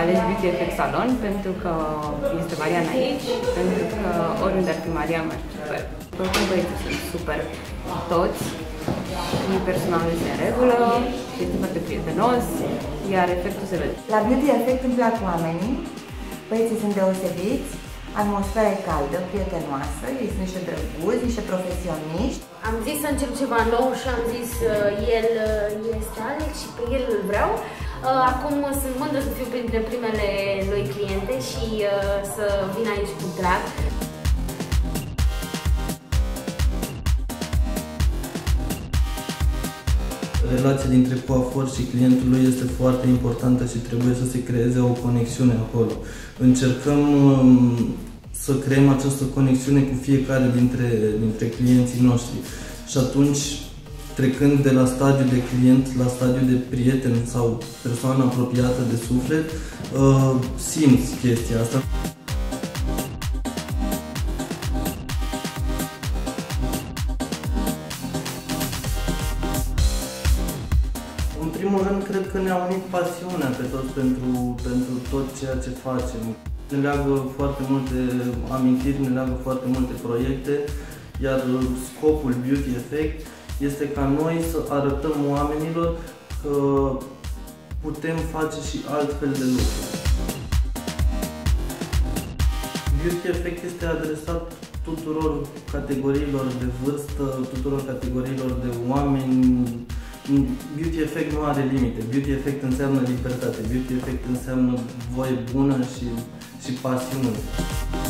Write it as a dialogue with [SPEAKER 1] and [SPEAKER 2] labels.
[SPEAKER 1] ales Beauty Effect Salon pentru că este Mariana aici, pentru că oriunde ar fi Mariana m-aș super. Oricum băieții sunt super toți, personalul este în regulă, este foarte prietenos, iar efectul se vede.
[SPEAKER 2] La Beauty Effect îmi plac oamenii, băieții sunt deosebiți, atmosfera e caldă, prietenoasă, ei sunt niște drăguți, niște profesioniști.
[SPEAKER 3] Am zis să încep ceva nou și am zis el este Alex și pe el îl vreau. Acum sunt mândră să fiu printre primele lui cliente și să vin aici cu drag.
[SPEAKER 4] Relația dintre coafor și clientul lui este foarte importantă și trebuie să se creeze o conexiune acolo. Încercăm să creăm această conexiune cu fiecare dintre clienții noștri și atunci, trecând de la stadiul de client la stadiul de prieten sau persoană apropiată de suflet, simți chestia asta. În primul rând, cred că ne-a unit pasiunea pe toți pentru tot ceea ce facem. Ne leagă foarte multe amintiri, ne leagă foarte multe proiecte, iar scopul Beauty Effect este ca noi să arătăm oamenilor că putem face și altfel de lucruri. Beauty Effect este adresat tuturor categoriilor de vârstă, tuturor categoriilor de oameni. Beauty Effect nu are limite. Beauty Effect înseamnă libertate. Beauty Effect înseamnă voie bună și pasiune.